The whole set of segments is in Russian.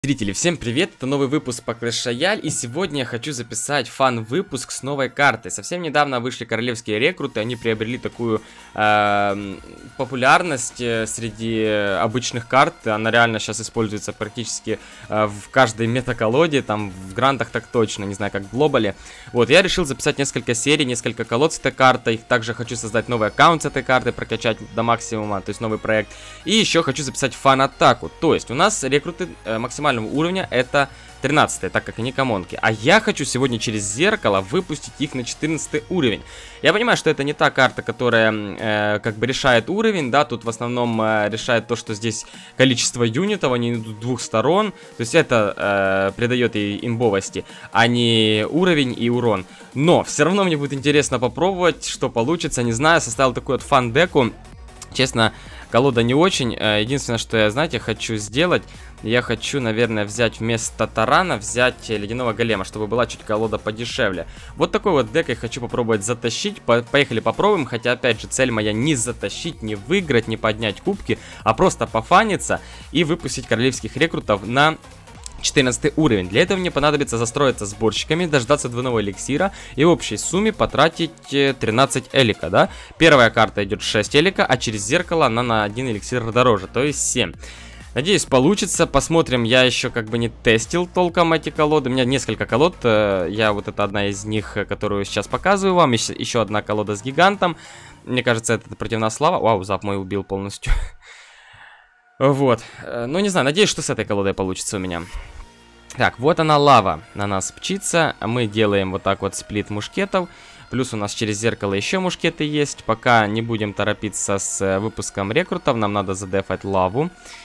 Зрители, всем привет, это новый выпуск по Clash Royale, и сегодня я хочу записать фан-выпуск с новой картой. Совсем недавно вышли королевские рекруты, они приобрели такую популярность среди обычных карт. Она реально сейчас используется практически в каждой метаколоде, там в грандах так точно, не знаю, как в глобале. Вот, я решил записать несколько серий, несколько колод с этой картой, также хочу создать новый аккаунт с этой картой, прокачать до максимума, то есть новый проект. И еще хочу записать фан-атаку, то есть у нас рекруты максимально уровня это 13, так как они коммонки. А я хочу сегодня через зеркало выпустить их на 14 уровень. Я понимаю, что это не та карта, которая как бы решает уровень, да, тут в основном решает то, что здесь количество юнитов, они идут с двух сторон, то есть это придает ей имбовости, а не уровень и урон. Но все равно мне будет интересно попробовать, что получится, не знаю, составил такую вот фан-деку. Честно, колода не очень. Единственное, что я, знаете, хочу сделать, я хочу, наверное, взять вместо тарана, взять ледяного голема, чтобы была чуть колода подешевле. Вот такой вот дек я хочу попробовать затащить. Поехали попробуем, хотя, опять же, цель моя не затащить, не выиграть, не поднять кубки, а просто пофаниться и выпустить королевских рекрутов на 14 уровень. Для этого мне понадобится застроиться сборщиками, дождаться двойного эликсира и в общей сумме потратить 13 элика, да? Первая карта идет 6 элика, а через зеркало она на 1 эликсир дороже, то есть 7. Надеюсь, получится. Посмотрим. Я еще как бы не тестил толком эти колоды. У меня несколько колод. Я вот это одна из них, которую сейчас показываю вам. Еще одна колода с гигантом. Мне кажется, это против нас слава. Вау, зап мой убил полностью. Вот. Ну, не знаю. Надеюсь, что с этой колодой получится у меня. Так, вот она лава на нас мчится. Мы делаем вот так вот сплит мушкетов. Плюс у нас через зеркало еще мушкеты есть. Пока не будем торопиться с выпуском рекрутов. Нам надо задефать лаву.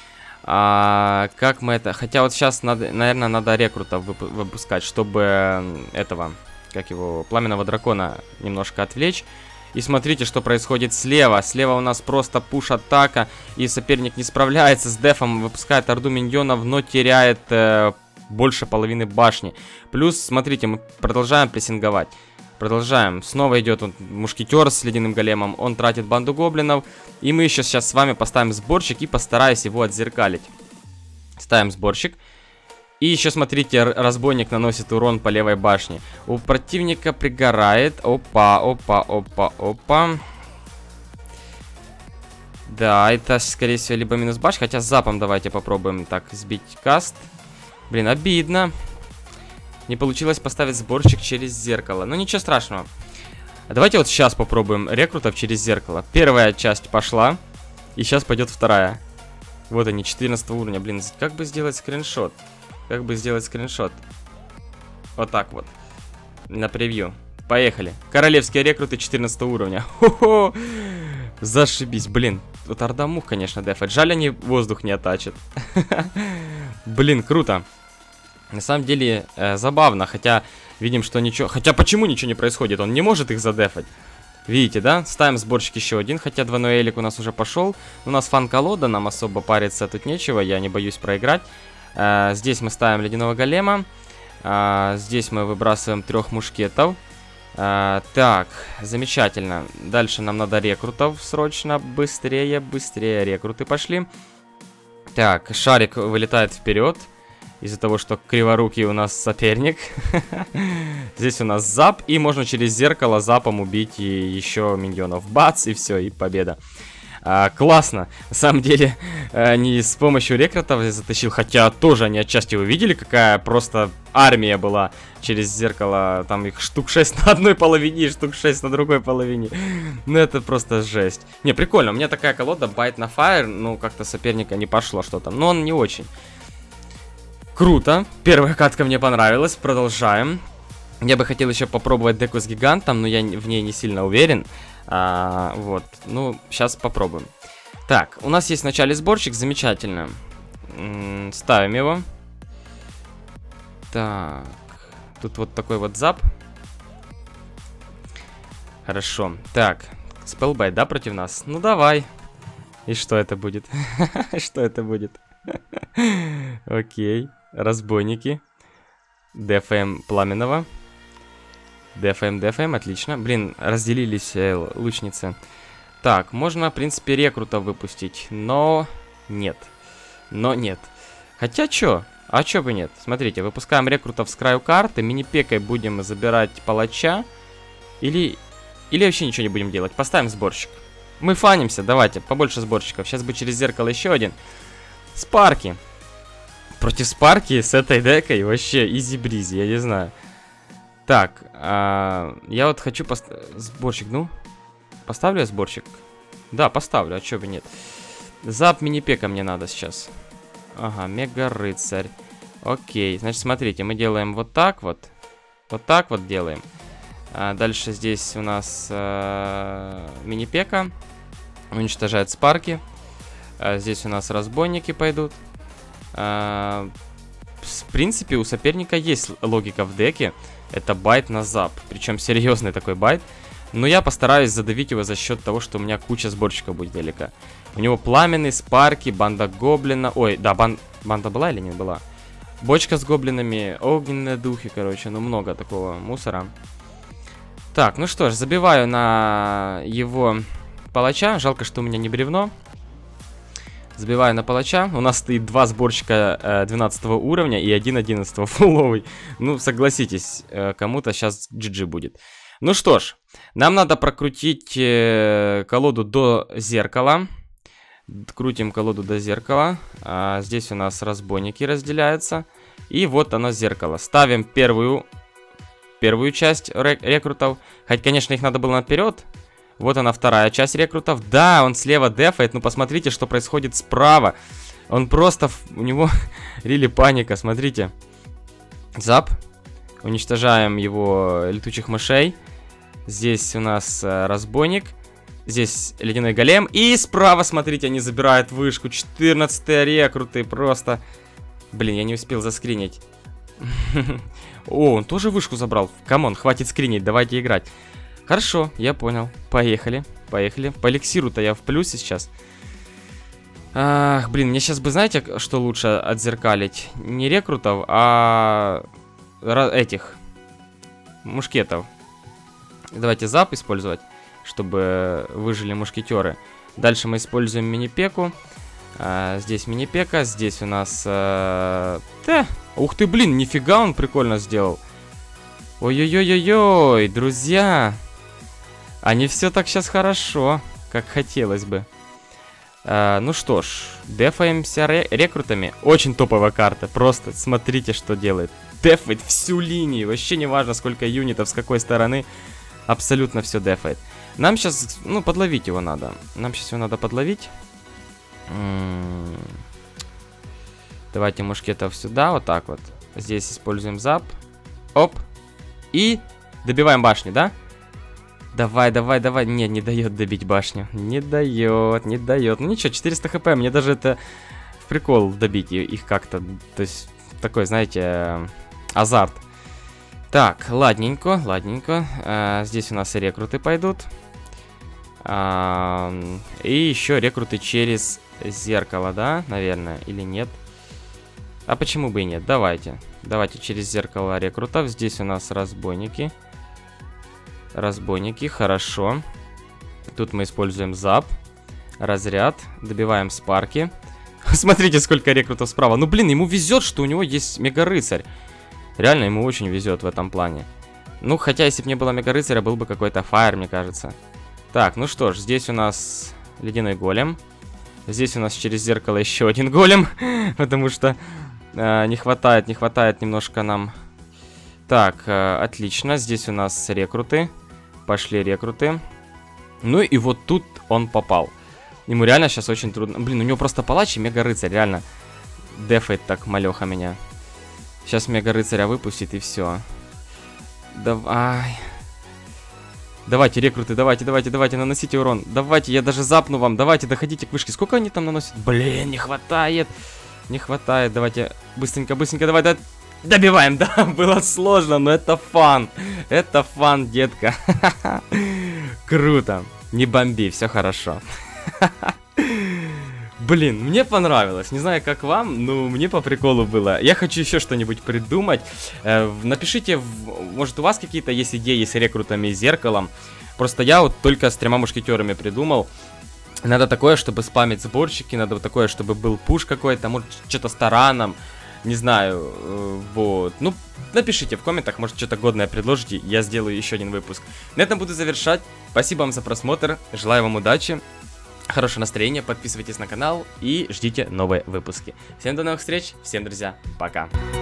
Как мы это... Хотя вот сейчас, наверное, надо рекрутов выпускать, чтобы этого, как его, пламенного дракона немножко отвлечь. И смотрите, что происходит слева. Слева у нас просто пуш-атака, и соперник не справляется с дефом, выпускает орду миньонов, но теряет больше половины башни. Плюс, смотрите, мы продолжаем прессинговать. Продолжаем. Снова идет мушкетер с ледяным големом. Он тратит банду гоблинов. И мы еще сейчас с вами поставим сборщик и постараюсь его отзеркалить. Ставим сборщик. И еще смотрите, разбойник наносит урон по левой башне. У противника пригорает. Опа, опа, опа, опа. Да, это скорее всего либо минус башня. Хотя с запом давайте попробуем так сбить каст. Блин, обидно. Не получилось поставить сборщик через зеркало. Но ничего страшного. Давайте вот сейчас попробуем рекрутов через зеркало. Первая часть пошла. И сейчас пойдет вторая. Вот они, 14 уровня. Блин, как бы сделать скриншот? Как бы сделать скриншот? Вот так вот. На превью. Поехали. Королевские рекруты 14 уровня. Хо-хо! Зашибись, блин. Вот орда мух, конечно, дефать. Жаль, они воздух не оттачат. Блин, круто. На самом деле, забавно, хотя видим, что ничего... Хотя почему ничего не происходит? Он не может их задефать. Видите, да? Ставим сборщик еще один, хотя двойной элик у нас уже пошел. У нас фан-колода, нам особо париться тут нечего, я не боюсь проиграть. Здесь мы ставим ледяного голема. Здесь мы выбрасываем 3 мушкетов. Так, замечательно. Дальше нам надо рекрутов срочно. Быстрее, быстрее рекруты пошли. Так, шарик вылетает вперед. Из-за того, что криворукий у нас соперник. Здесь у нас зап. И можно через зеркало запом убить и еще миньонов. Бац, и все, и победа. Классно. На самом деле, не с помощью рекрутов я затащил. Хотя тоже они отчасти увидели, какая просто армия была через зеркало. Там их штук 6 на одной половине и штук 6 на другой половине. Ну, это просто жесть. Не, прикольно. У меня такая колода, Bite на Fire. Ну, как-то соперника не пошло что-то. Но он не очень. Круто. Первая катка мне понравилась. Продолжаем. Я бы хотел еще попробовать деку с гигантом, но я в ней не сильно уверен. Вот. Ну, сейчас попробуем. Так, у нас есть в начале сборщик. Замечательно. Ставим его. Так. Тут вот такой вот зап. Хорошо. Так. Спелбайт, да, против нас? Ну, давай. И что это будет? Что это будет? Окей. Разбойники. ДФМ пламенного. ДФМ, отлично. Блин, разделились лучницы. Так, можно, в принципе, рекрута выпустить. Но нет. Хотя, чё? А чё бы нет? Смотрите, выпускаем рекрутов с краю карты, мини-пекой будем забирать палача. Или вообще ничего не будем делать. Поставим сборщик. Мы фанимся, давайте, побольше сборщиков. Сейчас бы через зеркало еще один. Спарки. Против Спарки с этой декой вообще изи-бризи, я не знаю. Так, я вот хочу сборщик, ну? Поставлю я сборщик? Да, поставлю, а чё бы нет. Зап мини-пека мне надо сейчас. Ага, мега-рыцарь. Окей, значит, смотрите, мы делаем вот так вот. Вот так вот делаем. Дальше здесь у нас мини-пека. Уничтожает Спарки. Здесь у нас разбойники пойдут. В принципе, у соперника есть логика в деке. Это байт на зап. Причем серьезный такой байт. Но я постараюсь задавить его за счет того, что у меня куча сборщиков будет далеко. У него пламенный, Спарки, банда гоблина. Ой, да, банда была или не была? Бочка с гоблинами, огненные духи, короче. Ну, много такого мусора. Так, ну что ж, забиваю на его палача. Жалко, что у меня не бревно. Забиваю на палача. У нас стоит 2 сборщика 12 уровня и 1 11 фуловый. Ну, согласитесь, кому-то сейчас GG будет. Ну что ж, нам надо прокрутить колоду до зеркала. Крутим колоду до зеркала. Здесь у нас разбойники разделяются. И вот оно зеркало. Ставим первую часть рекрутов. Хоть, конечно, их надо было наперед. Вот она вторая часть рекрутов. Да, он слева дефает. Ну, посмотрите, что происходит справа. Он просто... У него рили паника, смотрите. Зап. Уничтожаем его летучих мышей. Здесь у нас разбойник. Здесь ледяной голем. И справа, смотрите, они забирают вышку. 14-е рекруты. Просто... Блин, я не успел заскринить. О, он тоже вышку забрал. Камон, хватит скринить, давайте играть. Хорошо, я понял. Поехали, поехали. По эликсиру-то я в плюсе сейчас. Ах, блин, мне сейчас бы, знаете, что лучше отзеркалить? Не рекрутов, а этих мушкетов. Давайте зап использовать, чтобы выжили мушкетеры. Дальше мы используем мини-пеку. Здесь мини-пека, здесь у нас... Ух ты, блин, нифига он прикольно сделал. Ой-ой-ой-ой-ой, друзья. А не все так сейчас хорошо, как хотелось бы. Ну что ж, дефаемся рекрутами. Очень топовая карта, просто смотрите, что делает. Дефает всю линию, вообще не важно, сколько юнитов, с какой стороны. Абсолютно все дефает. Нам сейчас, ну, подловить его надо. Нам сейчас его надо подловить. Давайте мушкетов сюда, вот так вот. Здесь используем зап. Оп. И добиваем башню, да? Давай, давай, давай. Нет, не дает добить башню. Не дает, не дает. Ну ничего, 400 хп. Мне даже это в прикол добить их как-то. То есть такой, знаете, азарт. Так, ладненько, ладненько. Здесь у нас и рекруты пойдут. И еще рекруты через зеркало, да, наверное, или нет? А почему бы и нет? Давайте. Давайте через зеркало рекрутов. Здесь у нас разбойники. Разбойники, хорошо. Тут мы используем зап. Разряд. Добиваем Спарки. Смотрите, сколько рекрутов справа. Ну, блин, ему везет, что у него есть мега-рыцарь. Реально, ему очень везет в этом плане. Ну, хотя, если бы не было мега-рыцаря, был бы какой-то фаер, мне кажется. Так, ну что ж, здесь у нас ледяной голем. Здесь у нас через зеркало еще один голем. Потому что не хватает немножко нам. Так, отлично. Здесь у нас рекруты. Пошли рекруты. Ну и вот тут он попал. Ему реально сейчас очень трудно. Блин, у него просто палач и мега-рыцарь. Реально дефает так малеха меня. Сейчас мега-рыцаря выпустит и все. Давай. Давайте, рекруты, давайте, наносите урон. Давайте, я даже запну вам. Давайте, доходите к вышке. Сколько они там наносят? Блин, не хватает. Не хватает. Давайте, быстренько, давай. Добиваем, да, было сложно, но это фан. Это фан, детка. Круто. Не бомби, все хорошо. Блин, мне понравилось. Не знаю, как вам, но мне по приколу было. Я хочу еще что-нибудь придумать. Напишите, может, у вас какие-то есть идеи с рекрутами и зеркалом. Просто я вот только с 3 мушкетерами придумал. Надо такое, чтобы спамить сборщики. Надо такое, чтобы был пуш какой-то. Может, что-то с тараном. не знаю, вот, ну, напишите в комментах, может что-то годное предложите, я сделаю еще один выпуск. На этом буду завершать, спасибо вам за просмотр, желаю вам удачи, хорошего настроения, подписывайтесь на канал и ждите новые выпуски. Всем до новых встреч, всем, друзья, пока.